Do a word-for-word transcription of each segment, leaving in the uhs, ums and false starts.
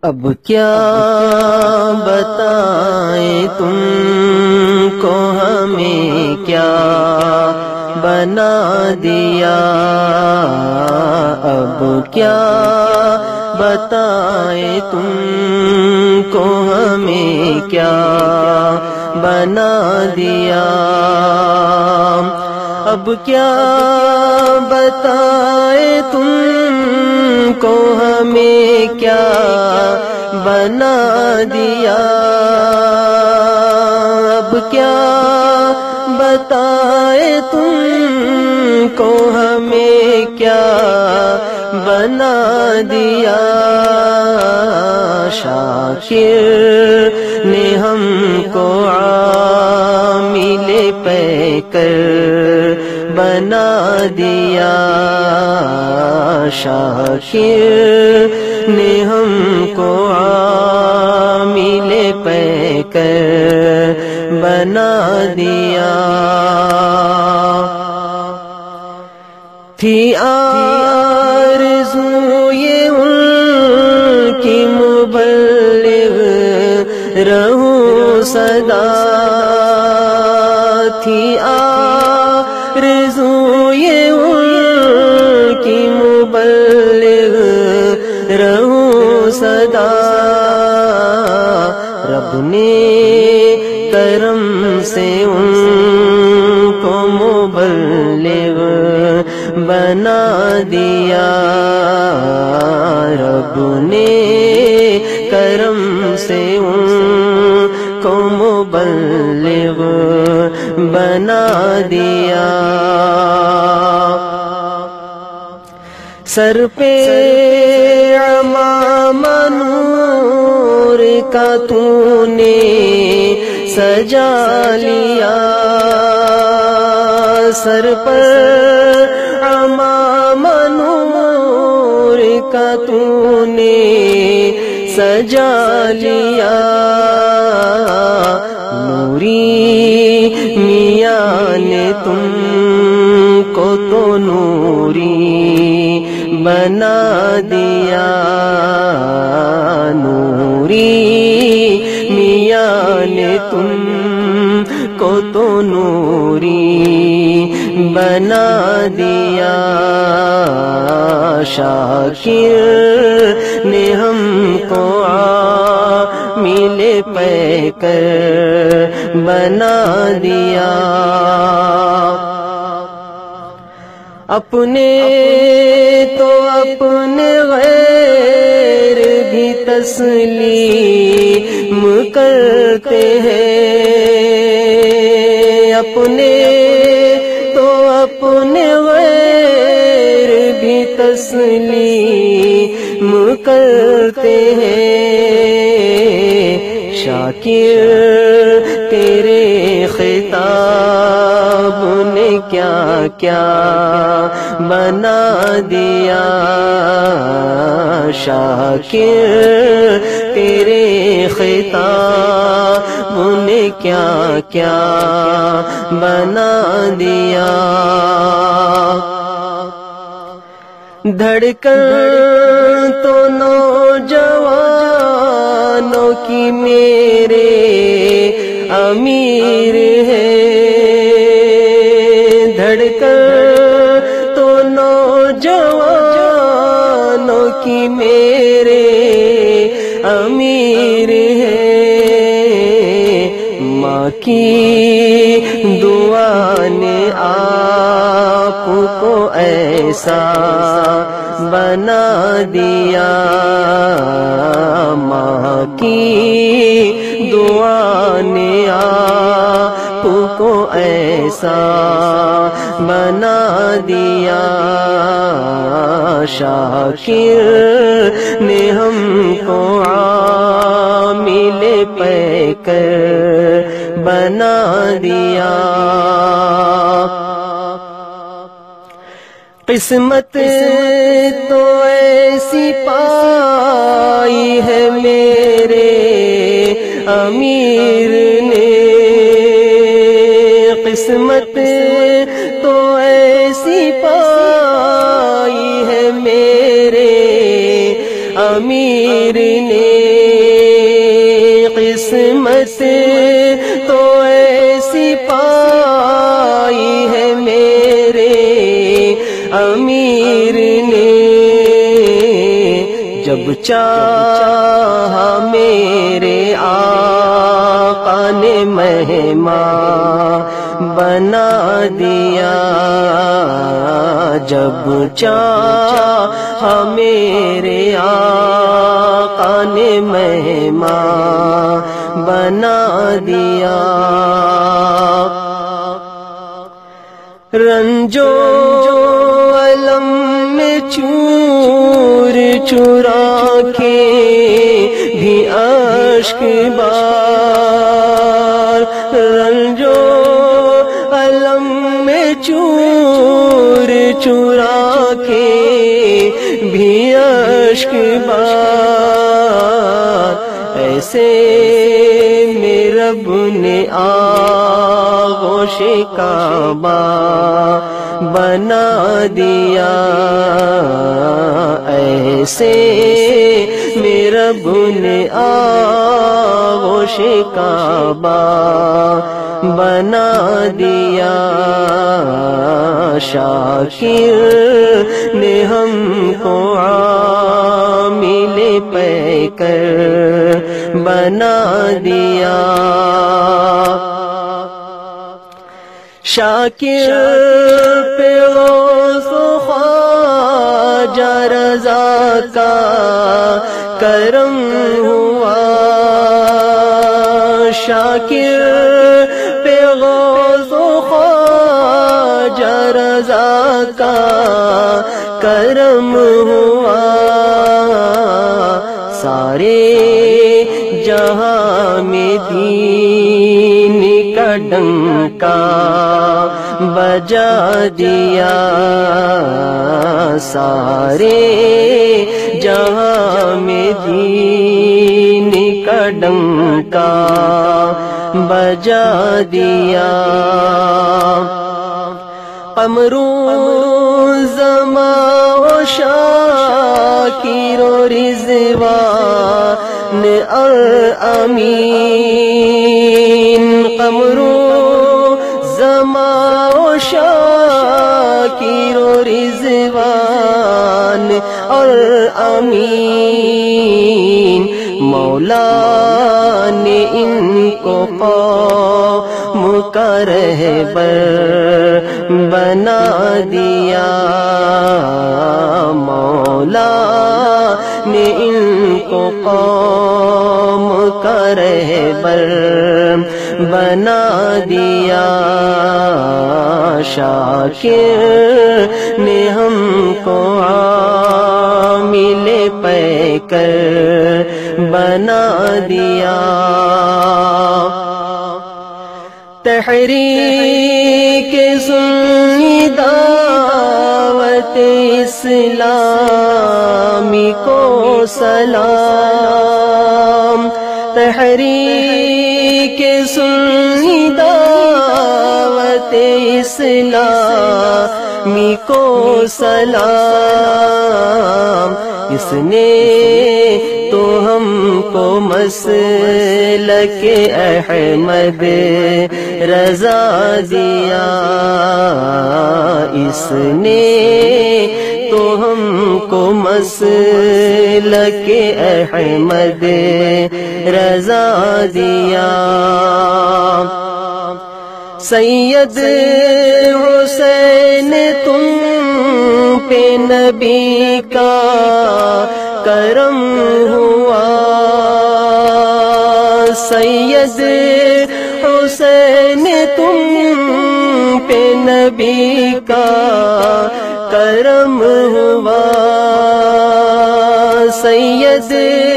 اب کیا بتائیں تم کو ہمیں کیا بنا دیا، اب کیا بتائیں تم کو ہمیں کیا بنا دیا، اب کیا بتائیں تم کو ہمیں کیا بنا دیا، اب کیا بتائیں تم کو ہمیں کیا بنا دیا، شاکر نے ہم کو عامل پے کر بنا دیا، شاکر نے ہم کو عامل پے کر بنا دیا، تھی آرزو یہ ان کی مبلغ رہوں سدا، تھی آرزو یہ ان کی مبلغ رہوں سدا، رب نے کرم سے ان کو مبلغ بنا دیا، رب نے کرم سے ان کو مبلغ بنا دیا، سر پہ عمامہ نور کا تو نے سجا لیا، سر پر عمامہ نور کا تو نے سجا لیا، نوری میاں نے تم کو تو نوری بنا دیا، نوری میاں نے تم کو تو نوری بنا دیا، شاکر نے ہم کو عامل پے کر بنا دیا، اپنے تو اپنے غیر بھی تسلیم کرتے ہیں، اپنے تو اپنے غیر بھی تسلیم کرتے ہیں، شاکر تیرے خطاب نے کیا کیا بنا دیا، شاکر تیرے خطاب نے کیا کیا بنا دیا، دھڑکن تو نوجوانوں کی میرے امیر ہے، دھڑکن تو نوجوانوں کی میرے امیر ہے، ماں کی دعا نے آپ کو ایسا بنا دیا، ماں کی دعا نے آپ کو ایسا بنا دیا، شاکر نے ہم کو عامل پے کر بنا دیا، قسمت تو ایسی پائی ہے میرے امیر نے، قسمت تو ایسی پائی ہے میرے امیر نے قسمت تو ایسی پائی ہے میرے امیر نے، جب چاہا میرے آقا نے مہمان بنا دیا، جب چاہا میرے آقا نے مہمان بنا دیا۔ رنجو علم میں چور چرا کے بھی اشک بار، رنجو علم میں چور چرا کے بھی اشک بار، ایسے میں رب نے آغوش کعبہ بنا دیا، ایسے میں رب نے آغوش کعبہ بنا دیا۔ شاکر نے ہم کو عامل پہ کر بنا دیا، شاکر پہ غوث و خواجہ رضا کا کرم ہوا، شاکر پہ غوث و خواجہ رضا کا کرم ہوا، سارے جہاں میں دین کا ڈنکا بجا دیا، سارے جہاں میں دین کا ڈنکا بجا دیا۔ قمروں زماں و شاکر و رضوان اور امین، قمروں زماں و شاکر و رضوان اور امین، مولا نے ان کو قوم کا رہبر بنا دیا، مولا نے ان کو قوم کا رہبر بنا دیا، شاکر نے ہم کو عامل پہ کر بنا دیا۔ تحریک سنی دعوت اسلامی کو سلام، تحریک سنی دعوت اسلامی کو سلام، اس نے تو ہم کو مسلک احمد رضا دیا، اس نے تو ہم کو مسلک احمد رضا دیا۔ سید حسین تم پہ نبی کا کرم ہوا، سید حسین تم پہ نبی کا کرم ہوا، سید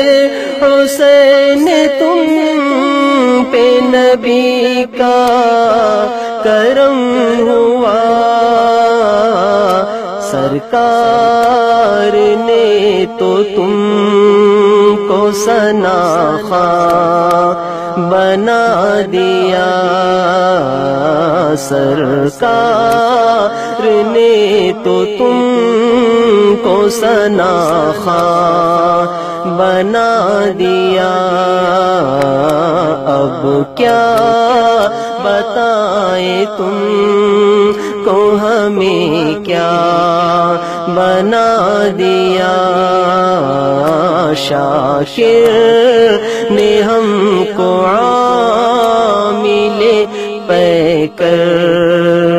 حسین تم پہ نبی کا کرم ہوا، سرکار نے تو تم کو ثناخوان بنا دیا، سرکار نے تو تم کو ثناخوار بنا دیا، اب کیا بتائیں تم کو ہمیں کیا بنا دیا، شاکر نے ہم کو عامل پے کر